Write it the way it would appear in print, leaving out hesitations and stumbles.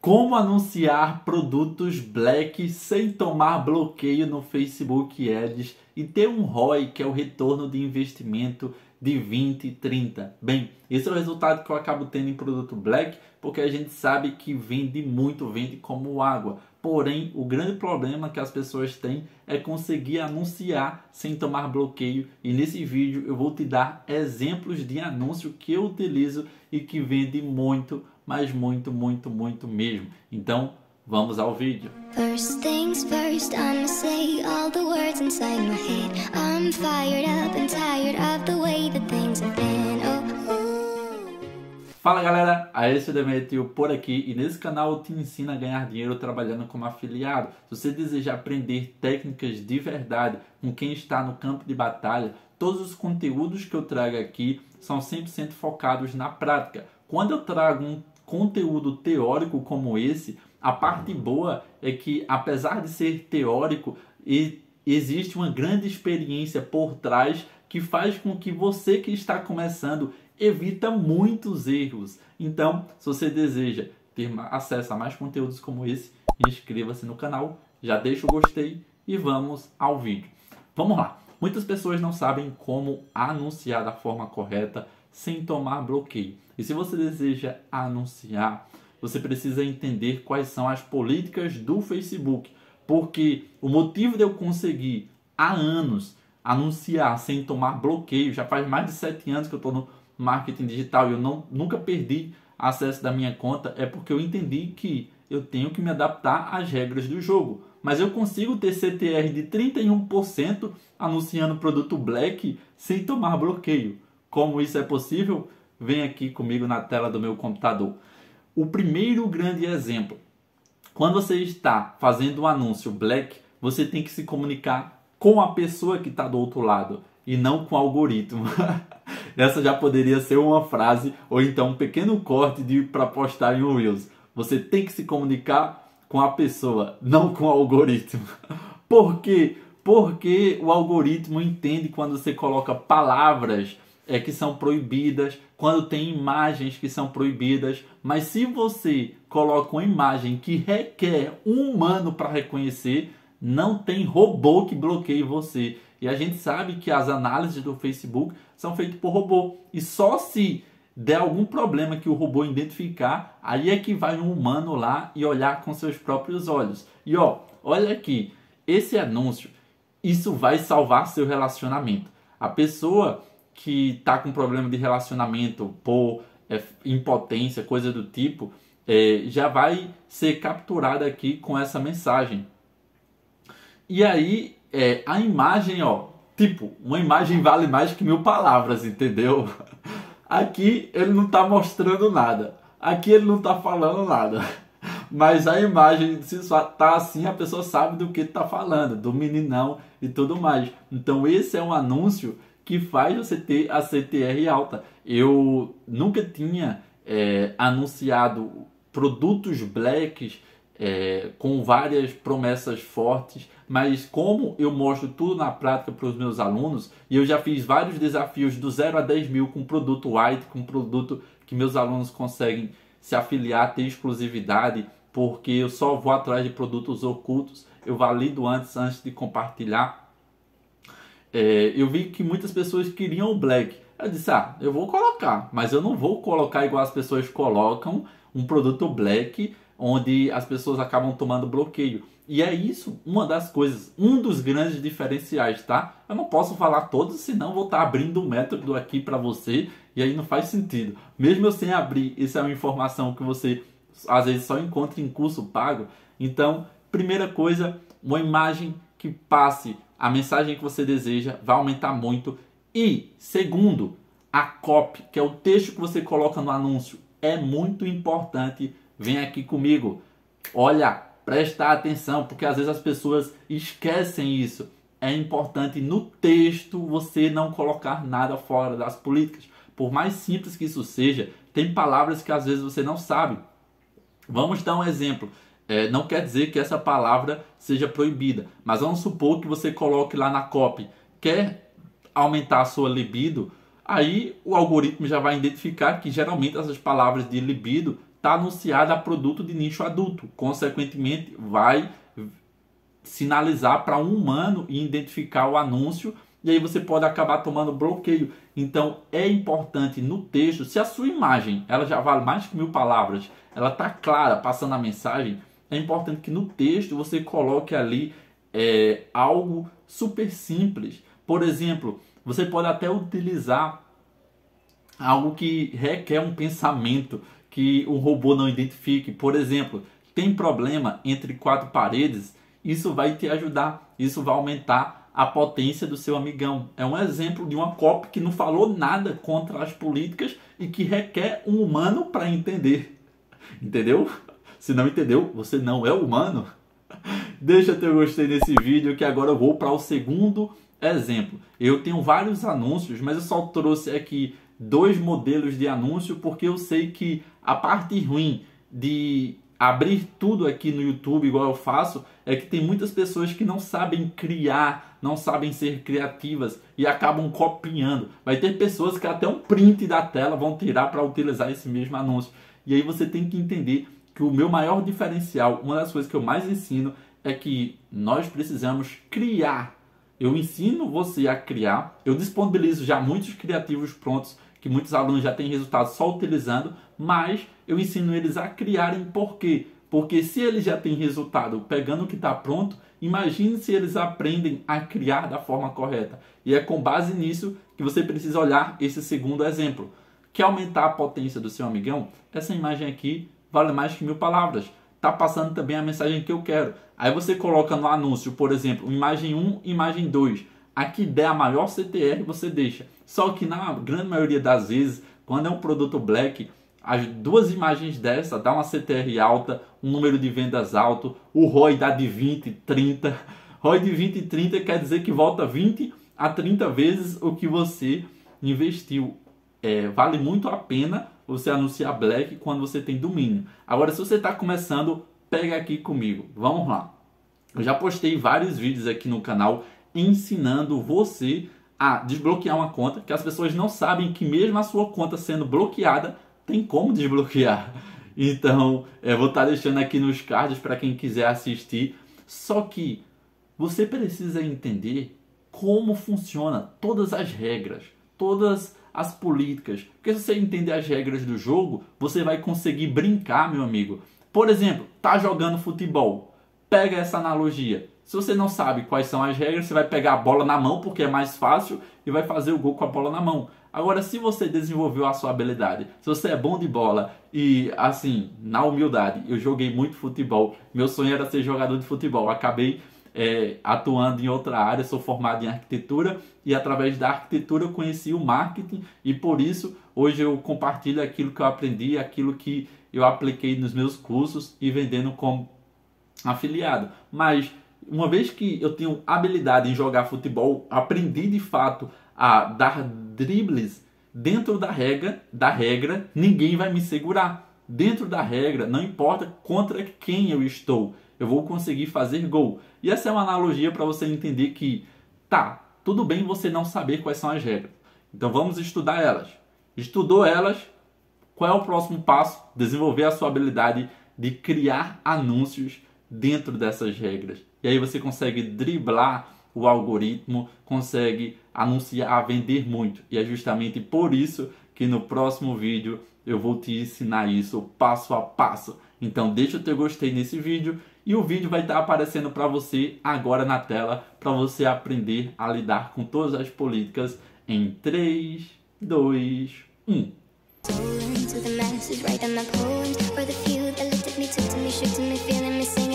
Como anunciar produtos black sem tomar bloqueio no Facebook Ads e ter um ROI, que é o retorno de investimento de 20, 30. Bem, esse é o resultado que eu acabo tendo em produto black, porque a gente sabe que vende muito, vende como água. Porém, o grande problema que as pessoas têm é conseguir anunciar sem tomar bloqueio. E nesse vídeo eu vou te dar exemplos de anúncio que eu utilizo e que vende muito, mas muito mesmo. Então, vamos ao vídeo. First things first, I'ma say all the words inside my head. I'm fired up and tired of the way that things have been. Fala galera, Aécio Demetrio por aqui e nesse canal eu te ensino a ganhar dinheiro trabalhando como afiliado. Se você deseja aprender técnicas de verdade com quem está no campo de batalha, todos os conteúdos que eu trago aqui são 100% focados na prática. Quando eu trago um conteúdo teórico como esse, a parte boa é que, apesar de ser teórico, existe uma grande experiência por trás que faz com que você que está começando evita muitos erros. Então, se você deseja ter acesso a mais conteúdos como esse, inscreva-se no canal, já deixa o gostei e vamos ao vídeo. Vamos lá! Muitas pessoas não sabem como anunciar da forma correta sem tomar bloqueio. E se você deseja anunciar, você precisa entender quais são as políticas do Facebook. Porque o motivo de eu conseguir há anos anunciar sem tomar bloqueio, já faz mais de 7 anos que eu estou no marketing digital e eu nunca perdi acesso da minha conta, é porque eu entendi que eu tenho que me adaptar às regras do jogo. Mas eu consigo ter CTR de 31% anunciando produto black sem tomar bloqueio. Como isso é possível? Vem aqui comigo na tela do meu computador. O primeiro grande exemplo. Quando você está fazendo um anúncio black, você tem que se comunicar com a pessoa que está do outro lado e não com o algoritmo. Essa já poderia ser uma frase ou então um pequeno corte para postar em um Reels. Você tem que se comunicar com a pessoa, não com o algoritmo. Por quê? Porque o algoritmo entende quando você coloca palavras que são proibidas, quando tem imagens que são proibidas, mas se você coloca uma imagem que requer um humano para reconhecer, não tem robô que bloqueie você. E a gente sabe que as análises do Facebook são feitas por robô. E só se der algum problema que o robô identificar, aí é que vai um humano lá e olhar com seus próprios olhos. E olha aqui, esse anúncio, isso vai salvar seu relacionamento. A pessoa que está com problema de relacionamento por impotência, coisa do tipo, já vai ser capturada aqui com essa mensagem. E aí, a imagem, uma imagem vale mais que 1000 palavras, entendeu? Aqui ele não está mostrando nada, aqui ele não está falando nada. Mas a imagem, se está assim, a pessoa sabe do que está falando, do meninão e tudo mais. Então esse é um anúncio que faz você ter a CTR alta. Eu nunca tinha anunciado produtos blacks com várias promessas fortes, mas como eu mostro tudo na prática para os meus alunos, e eu já fiz vários desafios do 0 a 10 mil com produto white, com produto que meus alunos conseguem se afiliar, ter exclusividade, porque eu só vou atrás de produtos ocultos, eu valido antes de compartilhar. Eu vi que muitas pessoas queriam o black. Eu disse, eu vou colocar, mas eu não vou colocar igual as pessoas colocam um produto black, onde as pessoas acabam tomando bloqueio. E é isso uma das coisas, um dos grandes diferenciais, tá? Eu não posso falar todos, senão vou estar abrindo um método aqui para você, e aí não faz sentido. Mesmo eu sem abrir, isso é uma informação que você às vezes só encontra em curso pago. Então, primeira coisa, uma imagem que passe a mensagem que você deseja vai aumentar muito. E segundo, a copy, que é o texto que você coloca no anúncio, é muito importante. Vem aqui comigo. Olha, presta atenção, porque às vezes as pessoas esquecem isso. É importante no texto você não colocar nada fora das políticas. Por mais simples que isso seja, tem palavras que às vezes você não sabe. Vamos dar um exemplo. Não quer dizer que essa palavra seja proibida, mas vamos supor que você coloque lá na copy, quer aumentar a sua libido, aí o algoritmo já vai identificar que geralmente essas palavras de libido está anunciada a produto de nicho adulto. Consequentemente, vai sinalizar para um humano e identificar o anúncio, e aí você pode acabar tomando bloqueio. Então é importante no texto, se a sua imagem ela já vale mais que 1000 palavras, ela está clara, passando a mensagem, é importante que no texto você coloque ali algo super simples. Por exemplo, você pode até utilizar algo que requer um pensamento que o robô não identifique. Por exemplo, tem problema entre 4 paredes? Isso vai te ajudar, isso vai aumentar a potência do seu amigão. É um exemplo de uma copy que não falou nada contra as políticas e que requer um humano para entender. Entendeu? Se não entendeu, você não é humano. Deixa teu gostei nesse vídeo que agora eu vou para o segundo exemplo. Eu tenho vários anúncios, mas eu só trouxe aqui 2 modelos de anúncio porque eu sei que a parte ruim de abrir tudo aqui no YouTube igual eu faço é que tem muitas pessoas que não sabem criar, não sabem ser criativas e acabam copiando. Vai ter pessoas que até um print da tela vão tirar para utilizar esse mesmo anúncio. E aí você tem que entender que o meu maior diferencial, uma das coisas que eu mais ensino é que nós precisamos criar. Eu ensino você a criar, eu disponibilizo já muitos criativos prontos que muitos alunos já têm resultado só utilizando, mas eu ensino eles a criarem. Por quê? Porque se eles já têm resultado pegando o que está pronto, imagine se eles aprendem a criar da forma correta. E é com base nisso que você precisa olhar esse segundo exemplo. Quer aumentar a potência do seu amigão? Essa imagem aqui vale mais que 1000 palavras. Está passando também a mensagem que eu quero. Aí você coloca no anúncio, por exemplo, imagem 1, imagem 2. A que der a maior CTR você deixa. Só que na grande maioria das vezes, quando é um produto black, as 2 imagens dessa dá uma CTR alta, um número de vendas alto, o ROI dá de 20, 30. ROI de 20 e 30 quer dizer que volta 20 a 30 vezes o que você investiu. Vale muito a pena você anunciar black quando você tem domínio. Agora, se você está começando, pega aqui comigo. Vamos lá. Eu já postei vários vídeos aqui no canal ensinando você a desbloquear uma conta, que as pessoas não sabem que mesmo a sua conta sendo bloqueada, tem como desbloquear. Então, eu vou estar deixando aqui nos cards para quem quiser assistir. Só que você precisa entender como funciona todas as regras, todas as políticas. Porque se você entender as regras do jogo, você vai conseguir brincar, meu amigo. Por exemplo, tá jogando futebol. Pega essa analogia. Se você não sabe quais são as regras, você vai pegar a bola na mão porque é mais fácil e vai fazer o gol com a bola na mão. Agora, se você desenvolveu a sua habilidade, se você é bom de bola e, assim, na humildade, eu joguei muito futebol, meu sonho era ser jogador de futebol, acabei atuando em outra área, sou formado em arquitetura e através da arquitetura eu conheci o marketing e por isso hoje eu compartilho aquilo que eu aprendi, aquilo que eu apliquei nos meus cursos e vendendo como afiliado. Mas uma vez que eu tenho habilidade em jogar futebol, aprendi de fato a dar dribles dentro da regra, ninguém vai me segurar. Dentro da regra, não importa contra quem eu estou, eu vou conseguir fazer gol. E essa é uma analogia para você entender que, tudo bem você não saber quais são as regras. Então vamos estudar elas. Estudou elas, qual é o próximo passo? Desenvolver a sua habilidade de criar anúncios dentro dessas regras. E aí você consegue driblar o algoritmo, consegue anunciar, vender muito. E é justamente por isso que no próximo vídeo eu vou te ensinar isso passo a passo. Então deixa o teu gostei nesse vídeo e o vídeo vai estar aparecendo para você agora na tela para você aprender a lidar com todas as políticas em 3, 2, 1. To the masses, write them my poems for the few that looked at me, took to me, shook to me, feeling me,